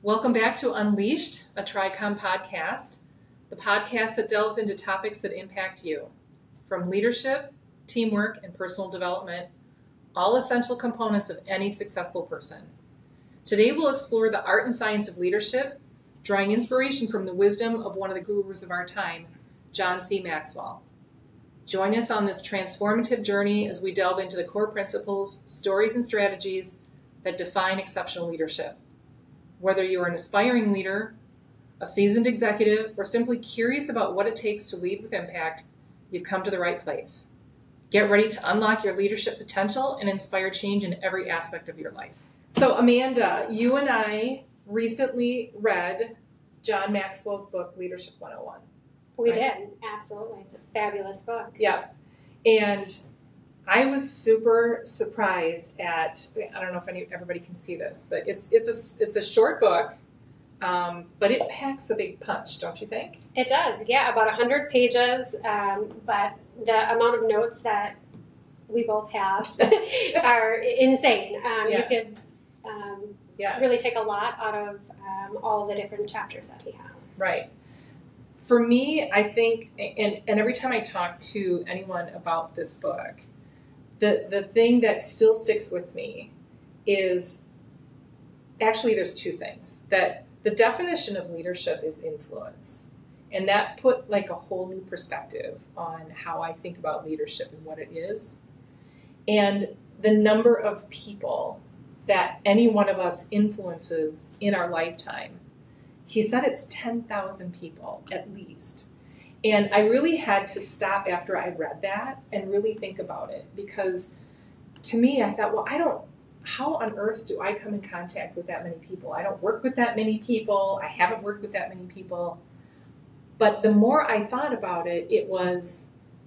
Welcome back to Unleashed, a Tricom podcast, the podcast that delves into topics that impact you, from leadership, teamwork, and personal development, all essential components of any successful person. Today we'll explore the art and science of leadership, drawing inspiration from the wisdom of one of the gurus of our time, John C. Maxwell. Join us on this transformative journey as we delve into the core principles, stories, and strategies that define exceptional leadership. Whether you're an aspiring leader, a seasoned executive, or simply curious about what it takes to lead with impact, you've come to the right place. Get ready to unlock your leadership potential and inspire change in every aspect of your life. So Amanda, you and I recently read John Maxwell's book, Leadership 101. We right? did, absolutely. It's a fabulous book. Yeah. And I was super surprised at, I don't know if everybody can see this, but it's a short book, but it packs a big punch, don't you think? It does, yeah, about 100 pages, but the amount of notes that we both have are insane. You could really take a lot out of all the different chapters that he has. Right. For me, I think, and every time I talk to anyone about this book, the thing that still sticks with me is, actually there's two things. That the definition of leadership is influence. And that put like a whole new perspective on how I think about leadership and what it is. And the number of people that any one of us influences in our lifetime. He said it's 10,000 people at least. And I really had to stop after I read that and really think about it, because to me, I thought, well, how on earth do I come in contact with that many people? I don't work with that many people. I haven't worked with that many people. But the more I thought about it, it was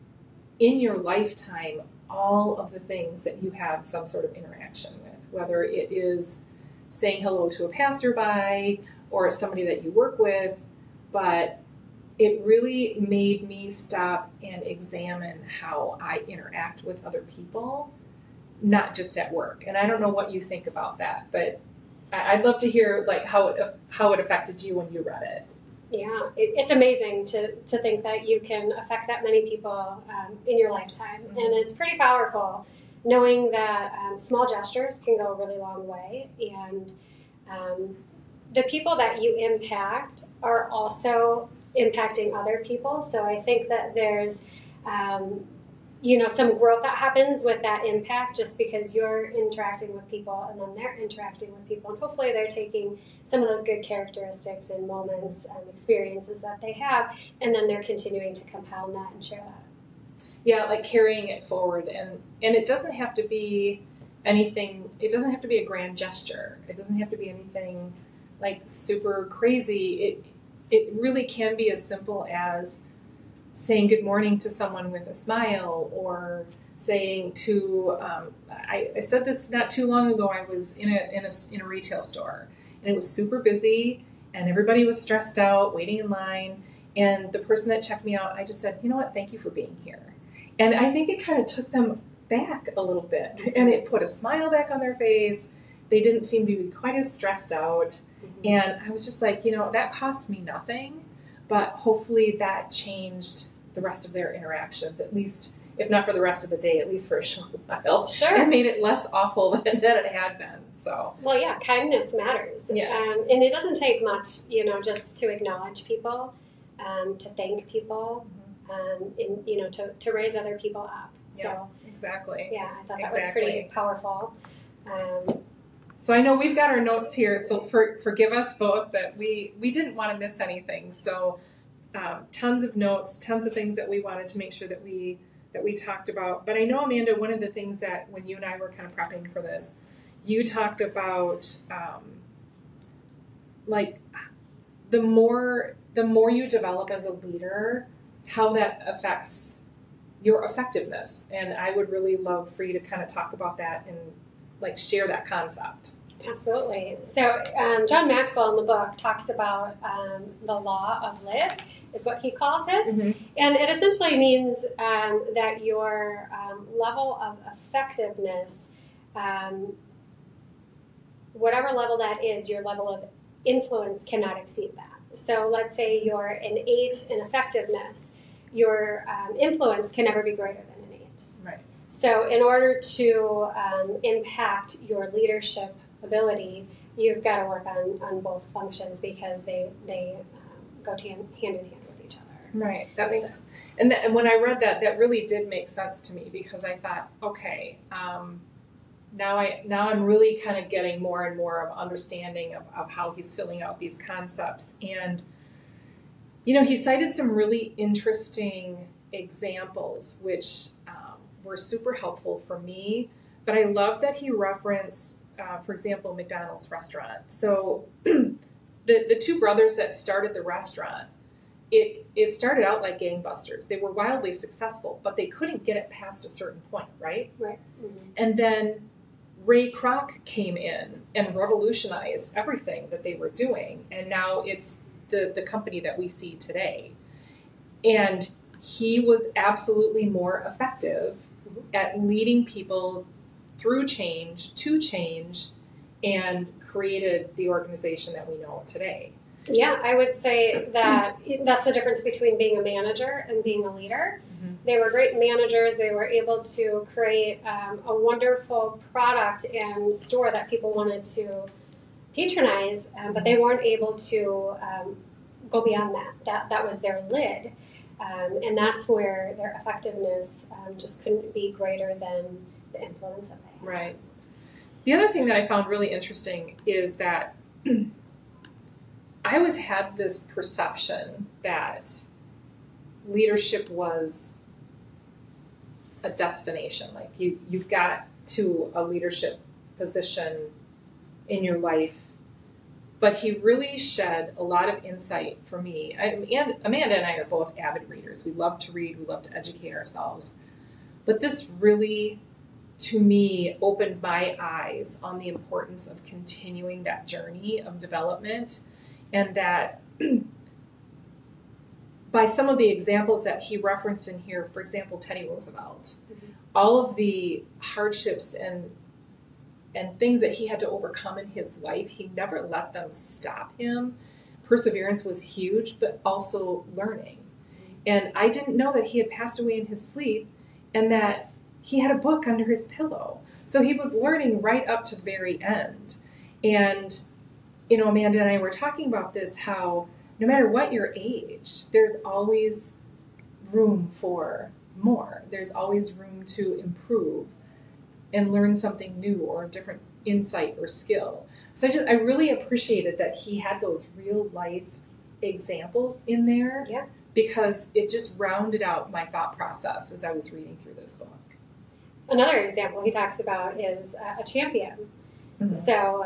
in your lifetime, all of the things that you have some sort of interaction with, whether it is saying hello to a passerby or somebody that you work with, but it really made me stop and examine how I interact with other people, not just at work. And I don't know what you think about that, but I'd love to hear like how it affected you when you read it. Yeah, it's amazing to think that you can affect that many people in your lifetime. Mm-hmm. And it's pretty powerful knowing that small gestures can go a really long way. And the people that you impact are also impacting other people. So I think that there's, some growth that happens with that impact just because you're interacting with people and then they're interacting with people. And hopefully they're taking some of those good characteristics and moments and experiences that they have, and then they're continuing to compound that and share that. Yeah, like carrying it forward. And it doesn't have to be anything, it doesn't have to be a grand gesture. It doesn't have to be anything like super crazy. It really can be as simple as saying good morning to someone with a smile, or saying to, I said this not too long ago, I was in a retail store, and it was super busy, and everybody was stressed out, waiting in line, and the person that checked me out, I just said, you know what, thank you for being here. And I think it kind of took them back a little bit, and it put a smile back on their face. They didn't seem to be quite as stressed out. Mm-hmm. And I was just like, that cost me nothing, but hopefully that changed the rest of their interactions, at least, if not for the rest of the day, at least for a short while. Sure. And made it less awful than it had been. So. Well, yeah, kindness matters. Yeah. And it doesn't take much, just to acknowledge people, to thank people, and, to raise other people up. So, yeah, exactly. Yeah, I thought that was pretty powerful. So I know we've got our notes here, so forgive us both, but we didn't want to miss anything. So tons of notes, tons of things that we wanted to make sure that we talked about. But I know, Amanda, one of the things that when you and I were kind of prepping for this, you talked about like the more you develop as a leader, how that affects your effectiveness. And I would really love for you to kind of talk about that and like share that concept. Absolutely. So John Maxwell in the book talks about the law of live, is what he calls it. Mm-hmm. And it essentially means that your level of effectiveness, whatever level that is, your level of influence cannot exceed that. So let's say you're an 8 in effectiveness, your influence can never be greater than an 8. Right. So in order to impact your leadership ability, you've got to work on both functions because they go hand in hand with each other. Right. That makes and when I read that, that really did make sense to me because I thought, okay, now I'm really kind of getting more and more of understanding of how he's filling out these concepts. And he cited some really interesting examples, which were super helpful for me. But I love that he referenced, for example, McDonald's restaurant. So the two brothers that started the restaurant, it started out like gangbusters. They were wildly successful, but they couldn't get it past a certain point, right? Right. Mm-hmm. And then Ray Kroc came in and revolutionized everything that they were doing. And now it's the company that we see today. And he was absolutely more effective at leading people through change, to change, and created the organization that we know today. Yeah, I would say that that's the difference between being a manager and being a leader. Mm-hmm. They were great managers. They were able to create a wonderful product and store that people wanted to patronize, but they weren't able to go beyond that. That was their lid. And that's where their effectiveness just couldn't be greater than the influence that they had. Right. The other thing that I found really interesting is that I always had this perception that leadership was a destination. Like you've got to a leadership position in your life. But he really shed a lot of insight for me. And Amanda and I are both avid readers. We love to read. We love to educate ourselves. But this really, to me, opened my eyes on the importance of continuing that journey of development. And that by some of the examples that he referenced in here, for example, Teddy Roosevelt, all of the hardships and things that he had to overcome in his life, he never let them stop him. Perseverance was huge, but also learning. And I didn't know that he had passed away in his sleep and that he had a book under his pillow. So he was learning right up to the very end. And, Amanda and I were talking about this, how no matter what your age, there's always room for more. There's always room to improve and learn something new or a different insight or skill. So I really appreciated that he had those real life examples in there. Yeah. Because it just rounded out my thought process as I was reading through this book. Another example he talks about is a champion. Mm-hmm. So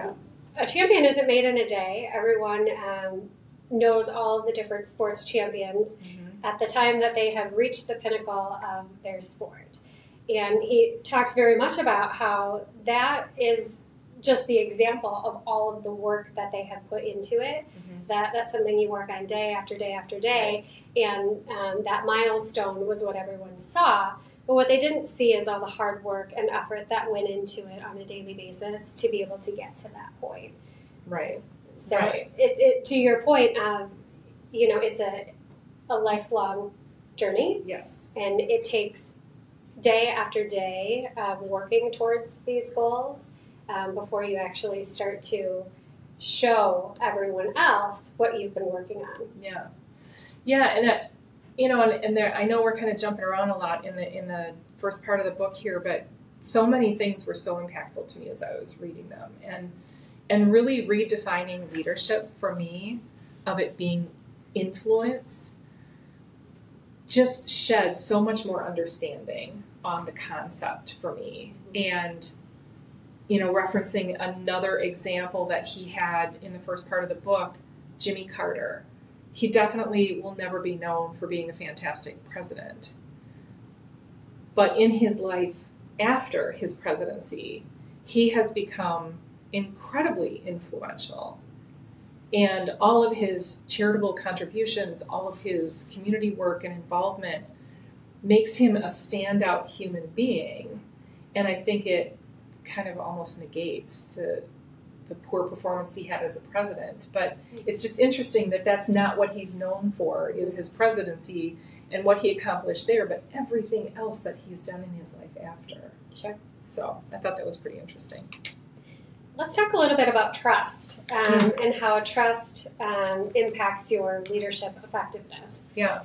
a champion isn't made in a day. Everyone knows all of the different sports champions at the time that they have reached the pinnacle of their sport. And he talks very much about how that is just the example of all of the work that they have put into it. That's something you work on day after day after day. And that milestone was what everyone saw. But what they didn't see is all the hard work and effort that went into it on a daily basis to be able to get to that point. Right. So it to your point of, it's a lifelong journey. Yes. And it takes day after day of working towards these goals before you actually start to show everyone else what you've been working on. Yeah. Yeah, and there, I know we're kind of jumping around a lot in the first part of the book here, but so many things were so impactful to me as I was reading them, and really redefining leadership for me, of it being influence, just shed so much more understanding on the concept for me. And referencing another example that he had in the first part of the book, Jimmy Carter. He definitely will never be known for being a fantastic president. But in his life after his presidency, he has become incredibly influential. And all of his charitable contributions, all of his community work and involvement makes him a standout human being. And I think it kind of almost negates the the poor performance he had as a president. But it's just interesting that that's not what he's known for, is his presidency and what he accomplished there, but everything else that he's done in his life after. Sure. So I thought that was pretty interesting. Let's talk a little bit about trust and how trust impacts your leadership effectiveness. Yeah.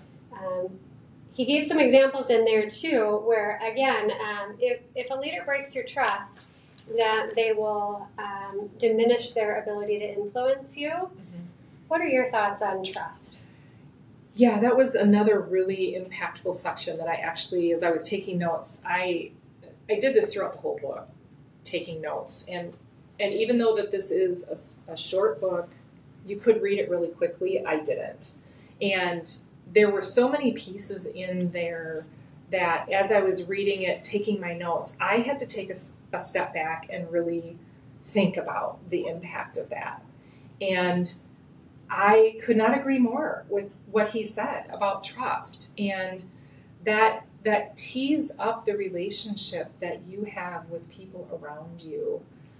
He gave some examples in there too, where again, if a leader breaks your trust, that they will diminish their ability to influence you. Mm-hmm. What are your thoughts on trust? Yeah, that was another really impactful section that I actually, as I was taking notes, I did this throughout the whole book, taking notes. And even though that this is a short book, you could read it really quickly. I didn't. And there were so many pieces in there that as I was reading it, taking my notes, I had to take a step back and really think about the impact of that. And I could not agree more with what he said about trust, and that tees up the relationship that you have with people around you,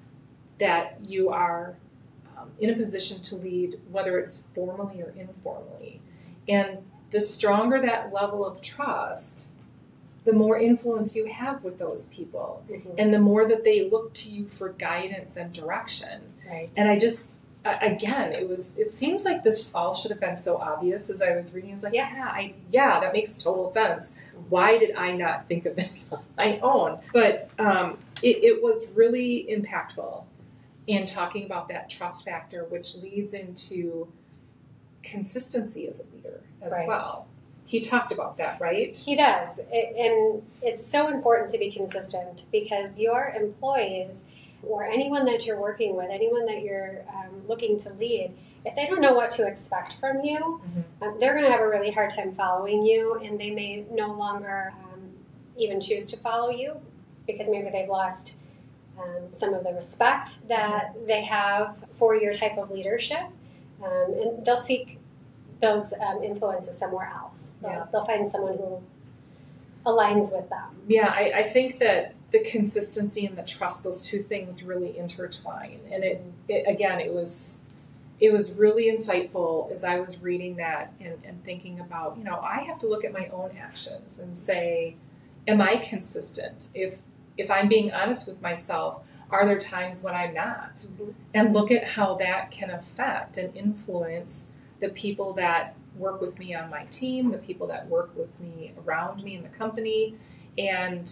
that you are in a position to lead, whether it's formally or informally. And the stronger that level of trust, the more influence you have with those people, mm-hmm. and the more that they look to you for guidance and direction. Right. And I just, again, it seems like this all should have been so obvious as I was reading. It's like, yeah, that makes total sense. Why did I not think of this on my own? But it was really impactful in talking about that trust factor, which leads into consistency as a leader as well. He talked about that, right? He does. And it's so important to be consistent, because your employees or anyone that you're working with, anyone that you're looking to lead, if they don't know what to expect from you, mm-hmm. They're going to have a really hard time following you, and they may no longer even choose to follow you because maybe they've lost some of the respect that mm-hmm. they have for your type of leadership. And they'll seek those influences somewhere else. They'll find someone who aligns with them. Yeah, I think that the consistency and the trust, those two things really intertwine. And it was really insightful as I was reading that and thinking about, I have to look at my own actions and say, am I consistent? If I'm being honest with myself, are there times when I'm not? Mm-hmm. And look at how that can affect and influence the people that work with me on my team, the people that work with me around me in the company. And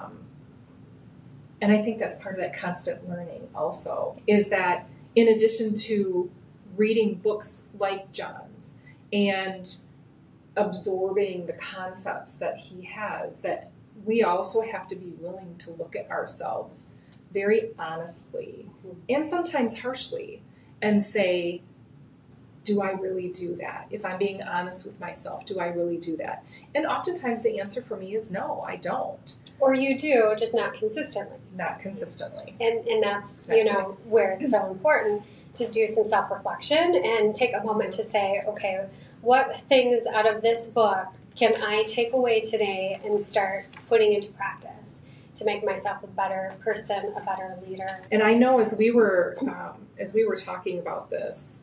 I think that's part of that constant learning also, is that in addition to reading books like John's and absorbing the concepts that he has, that we also have to be willing to look at ourselves very honestly and sometimes harshly and say, do I really do that? If I'm being honest with myself, do I really do that? And oftentimes the answer for me is no, I don't. Or you do, just not consistently. Not consistently. And that's, exactly. Where it's so important to do some self-reflection and take a moment to say, okay, what things out of this book can I take away today and start putting into practice to make myself a better person, a better leader? And I know as we were talking about this,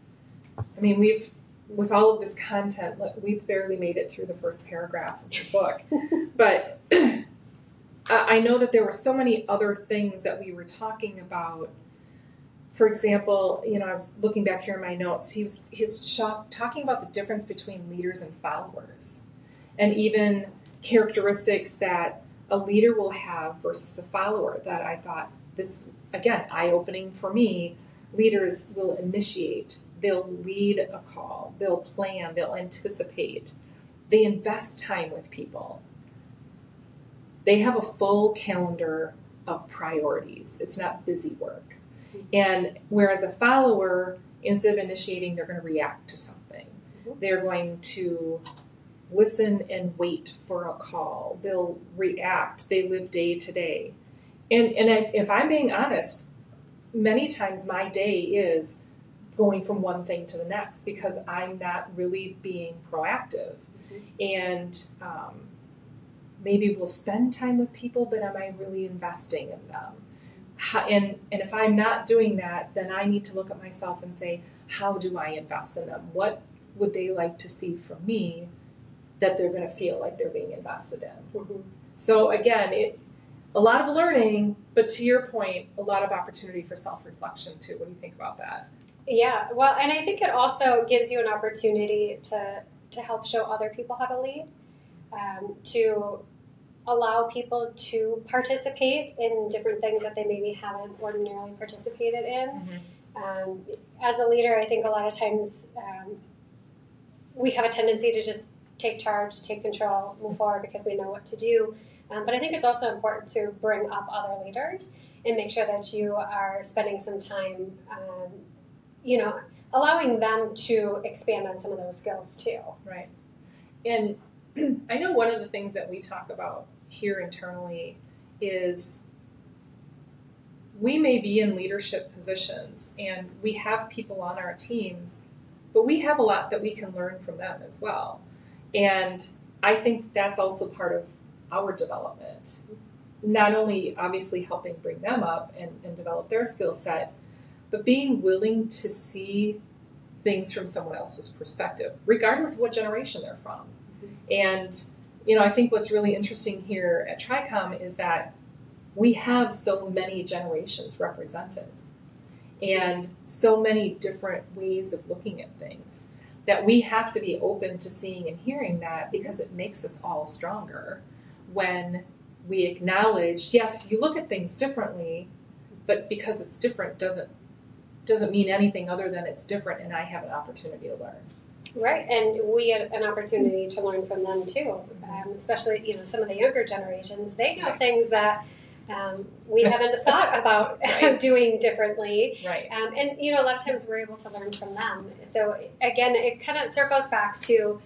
with all of this content, we've barely made it through the first paragraph of the book. But I know that there were so many other things that we were talking about. For example, I was looking back here in my notes. He's talking about the difference between leaders and followers, and even characteristics that a leader will have versus a follower. That I thought, this, again, eye-opening for me. Leaders will initiate. They'll lead a call. They'll plan. They'll anticipate. They invest time with people. They have a full calendar of priorities. It's not busy work. And whereas a follower, instead of initiating, they're going to react to something. Mm-hmm. They're going to listen and wait for a call. They'll react. They live day to day. And if I'm being honest, many times my day is going from one thing to the next because I'm not really being proactive. Mm-hmm. And maybe we'll spend time with people, but am I really investing in them? and if I'm not doing that, then I need to look at myself and say, how do I invest in them? What would they like to see from me that they're going to feel like they're being invested in? Mm-hmm. So again, a lot of learning, but to your point, a lot of opportunity for self-reflection too. What do you think about that? Yeah, well, and I think it also gives you an opportunity to help show other people how to lead, to allow people to participate in different things that they maybe haven't ordinarily participated in. Mm-hmm. As a leader, I think a lot of times we have a tendency to just take charge, take control, move forward because we know what to do. But I think it's also important to bring up other leaders and make sure that you are spending some time, allowing them to expand on some of those skills too. Right. And I know one of the things that we talk about here internally is we may be in leadership positions and we have people on our teams, but we have a lot that we can learn from them as well. And I think that's also part of our development. Not only obviously helping bring them up and develop their skill set, but being willing to see things from someone else's perspective, regardless of what generation they're from. And, I think what's really interesting here at Tricom is that we have so many generations represented and so many different ways of looking at things that we have to be open to seeing and hearing that, because it makes us all stronger when we acknowledge, yes, you look at things differently, but because it's different doesn't mean anything other than it's different, and I have an opportunity to learn. Right, and we had an opportunity to learn from them too, especially some of the younger generations. They know things that we haven't thought about doing differently. Right. And a lot of times we're able to learn from them. So again, it kind of circles back to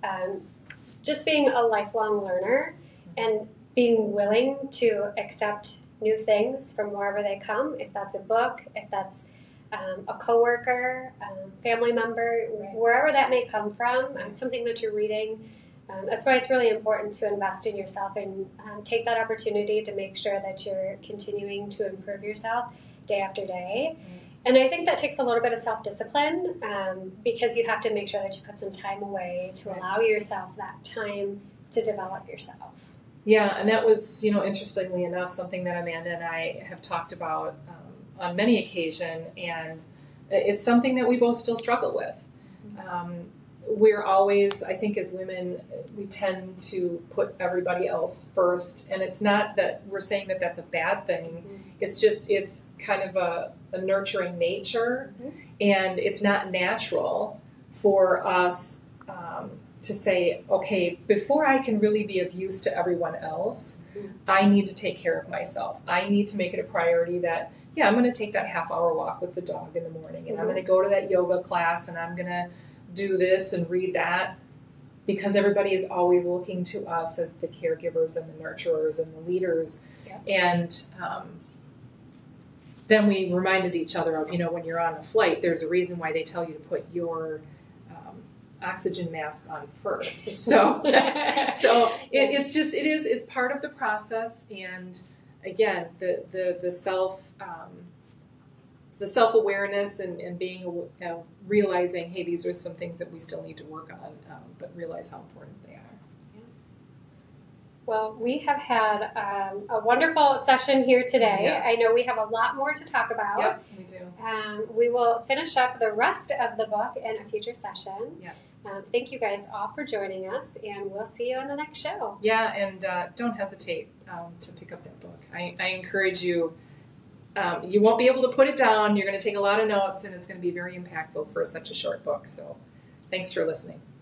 just being a lifelong learner and being willing to accept new things from wherever they come. If that's a book, if that's a coworker, family member, wherever that may come from, something that you're reading. That's why it's really important to invest in yourself and take that opportunity to make sure that you're continuing to improve yourself day after day. And I think that takes a little bit of self-discipline because you have to make sure that you put some time away to allow yourself that time to develop yourself. Yeah, and that was, interestingly enough, something that Amanda and I have talked about on many occasions, and it's something that we both still struggle with. We're always, I think as women, we tend to put everybody else first, and it's not that we're saying that that's a bad thing. It's just, it's kind of a nurturing nature, and it's not natural for us to say, okay, before I can really be of use to everyone else, I need to take care of myself. I need to make it a priority that, I'm going to take that half-hour walk with the dog in the morning, and I'm going to go to that yoga class, and I'm going to do this and read that, because everybody is always looking to us as the caregivers and the nurturers and the leaders. And then we reminded each other of, when you're on a flight, there's a reason why they tell you to put your oxygen mask on first. So it's part of the process. And again, the self-awareness and being realizing, hey, these are some things that we still need to work on, but realize how important they are. Well, we have had a wonderful session here today. Yeah. I know we have a lot more to talk about. Yep, we do. We will finish up the rest of the book in a future session. Yes. Thank you guys all for joining us, and we'll see you on the next show. Yeah, and don't hesitate to pick up that book. I encourage you. You won't be able to put it down. You're going to take a lot of notes, and it's going to be very impactful for such a short book. So thanks for listening.